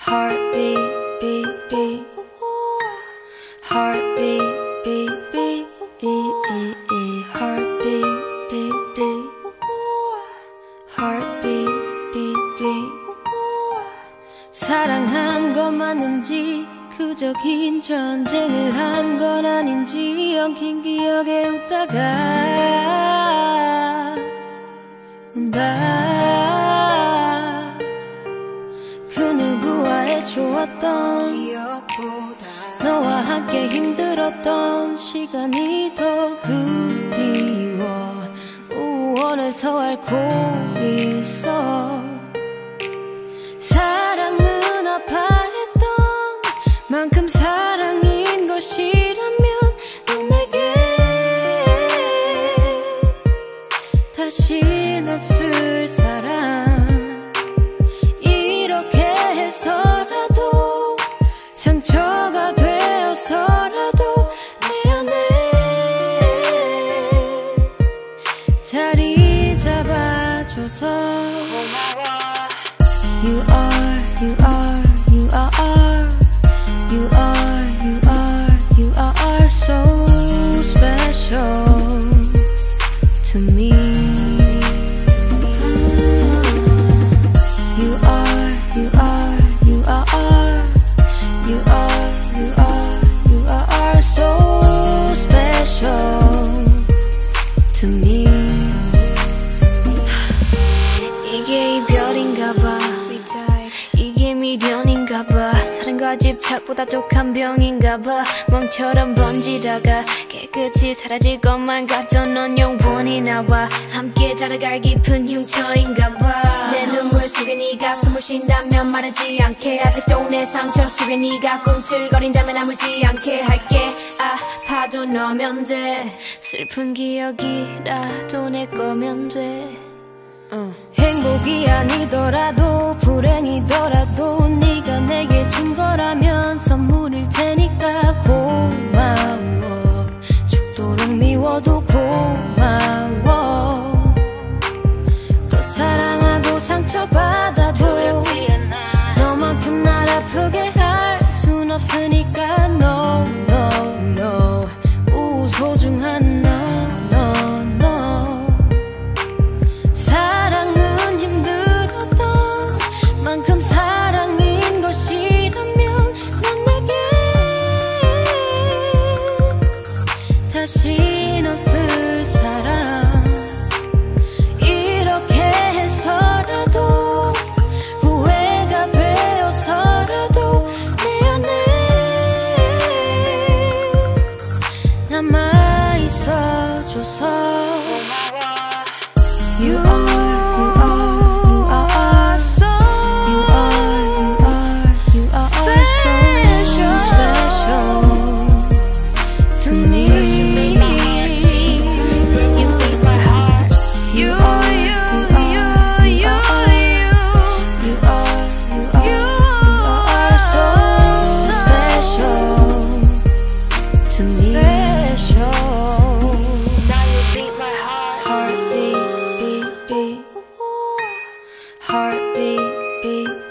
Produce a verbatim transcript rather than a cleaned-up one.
Heartbeat, beat, beat. Heartbeat, beat, beat. Heartbeat, beat, beat. Heartbeat, beat, beat. 사랑한 건 맞는지 그저 긴 전쟁을 한 건 아닌지 엉킨 기억에 웃다가 운다. 그 누구와의 좋았던 기억보다 너와 함께 힘들었던 시간이 더 그리워. 우원에서 앓고 있어. 사랑은 아파했던 만큼 사랑인 것이라면 넌 내게 다신 없을 사랑. 이렇게 해서라도 상처가 되어서라도 내 안에 자리 잡아줘서 You are, you are, you are, you are, you are, you are so special to me. You are, you are, you are, you are, you are, you are so special to me. 이게 이별인가봐. 이게 미련인가봐. 사랑과 집착보다 독한 병인가봐. 멍처럼 번지다가 깨끗이 사라질 것만 같던 넌 영원히 나와 함께 자라갈 깊은 흉터인가봐. 내 눈물 속에 네가 숨을 쉰다면 말하지 않게. 아직도 내 상처 속에 네가 꿈틀거린다면 아물지 않게 할게. 아파도 너면 돼. 슬픈 기억이라도 내 거면 돼. 어. 행복이 아니더라도 불행이더라도 네가 내게 준 거라면 선물일 테니까 고마워. 죽도록 미워도 고마워. 또 사랑하고 상처받아도 너만큼 날 아프게 할 순 없으니까 No, no, no. 우 소중한 너, 너, 너. 사랑은 힘들었던 만큼 사랑인 것이라면 넌 내게 다신 없을 사랑. 이렇게 해서라도 후회가 되어서라도 내 안에 남아있어줘서 You are, you are, you are so, you are, you are, you are special, special to me. You beat my heart. You, you, you, you, you, you are, you are, you are so special to me. Now you beat my heart. Heartbeat. Beat, heartbeat, beat.